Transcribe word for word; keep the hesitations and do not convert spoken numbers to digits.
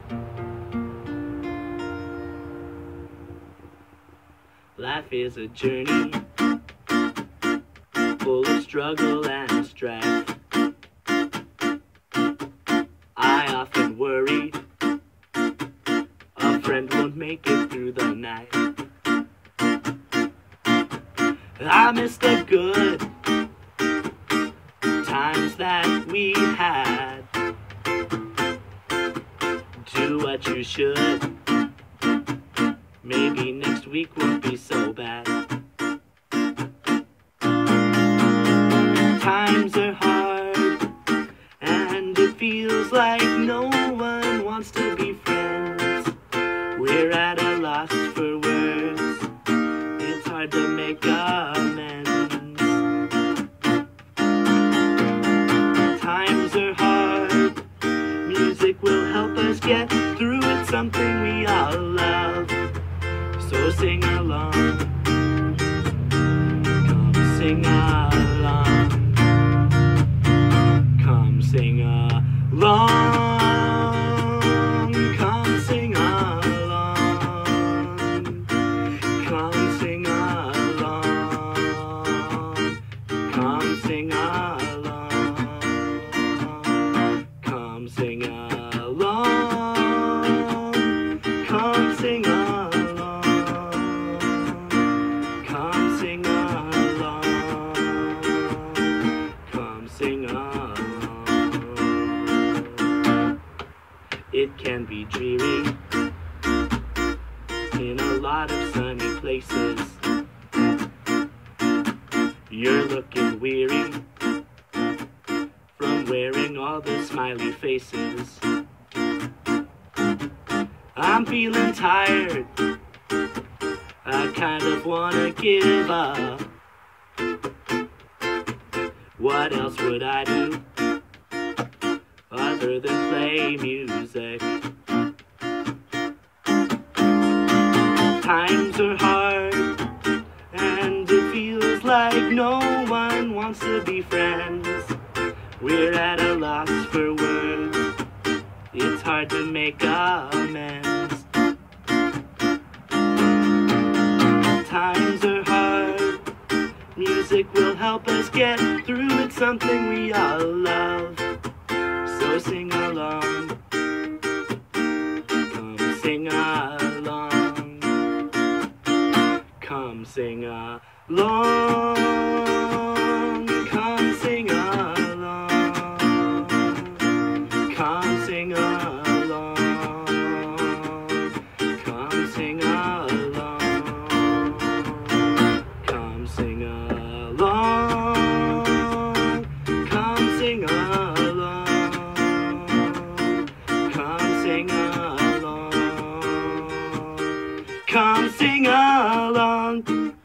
Life is a journey full of struggle and strife. I often worry a friend won't make it through the night. I miss the good times that we had. Do what you should. Maybe next week won't be so bad. Times are hard, and it feels like no one wants to be friends. We're at a loss for words. It's hard to make amends. Times are hard. Music will help us get through it, something we all love. So sing along, come sing along, come sing along, come sing along, come sing along, come sing along, come sing along, come sing along. It can be dreary in a lot of sunny places. You're looking weary from wearing all the smiley faces. I'm feeling tired, I kind of wanna give up. What else would I do other than play music? Times are hard, and it feels like no one wants to be friends. We're at a loss for words. It's hard to make amends. Times are hard. Music will help us get through it, something we all love. So sing along, come sing along, come sing along, come sing along, come sing along, come sing along, come sing along, come sing along. Come sing along.